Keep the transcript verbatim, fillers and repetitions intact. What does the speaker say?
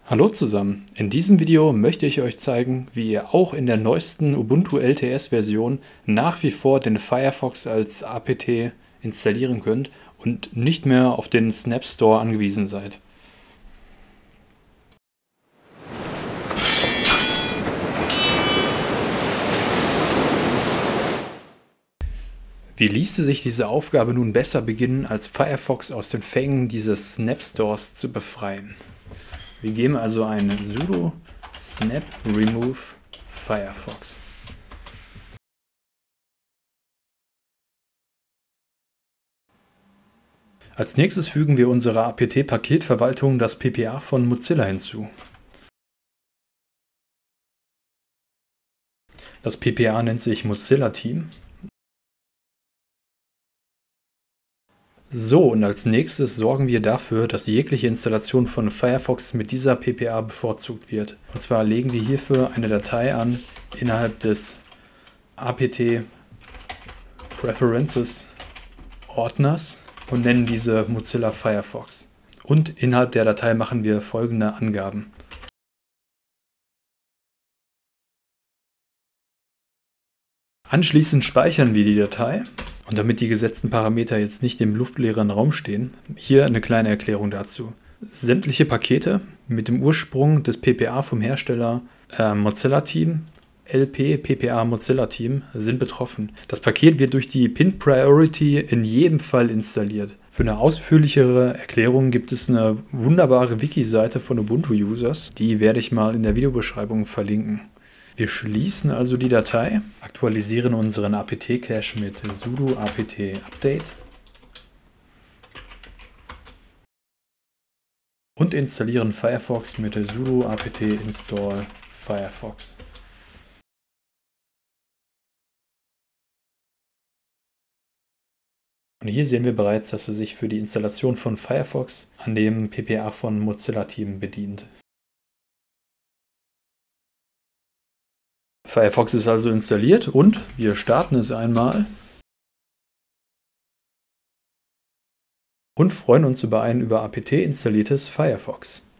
Hallo zusammen, in diesem Video möchte ich euch zeigen, wie ihr auch in der neuesten Ubuntu L T S-Version nach wie vor den Firefox als apt installieren könnt und nicht mehr auf den Snap Store angewiesen seid. Wie ließe sich diese Aufgabe nun besser beginnen, als Firefox aus den Fängen dieses Snap Stores zu befreien? Wir geben also ein sudo snap remove firefox. Als nächstes fügen wir unserer apt-Paketverwaltung das P P A von Mozilla hinzu. Das P P A nennt sich Mozilla Team. So, und als nächstes sorgen wir dafür, dass jegliche Installation von Firefox mit dieser P P A bevorzugt wird. Und zwar legen wir hierfür eine Datei an innerhalb des apt Preferences Ordners und nennen diese Mozilla Firefox. Und innerhalb der Datei machen wir folgende Angaben. Anschließend speichern wir die Datei. Und damit die gesetzten Parameter jetzt nicht im luftleeren Raum stehen, hier eine kleine Erklärung dazu. Sämtliche Pakete mit dem Ursprung des P P A vom Hersteller äh, Mozilla Team, L P P P A Mozilla Team, sind betroffen. Das Paket wird durch die Pin Priority in jedem Fall installiert. Für eine ausführlichere Erklärung gibt es eine wunderbare Wiki-Seite von Ubuntu-Users, die werde ich mal in der Videobeschreibung verlinken. Wir schließen also die Datei, aktualisieren unseren apt-Cache mit sudo apt update und installieren Firefox mit sudo apt install firefox. Und hier sehen wir bereits, dass er sich für die Installation von Firefox an dem P P A von Mozilla Team bedient. Firefox ist also installiert und wir starten es einmal und freuen uns über ein über apt installiertes Firefox.